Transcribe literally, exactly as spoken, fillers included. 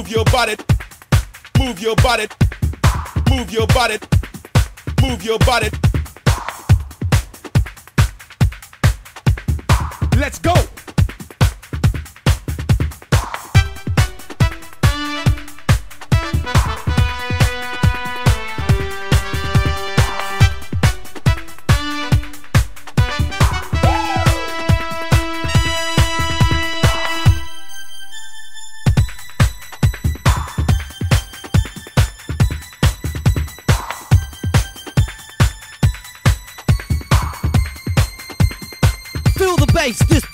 Move your body, move your body, move your body, move your body. Let's go. This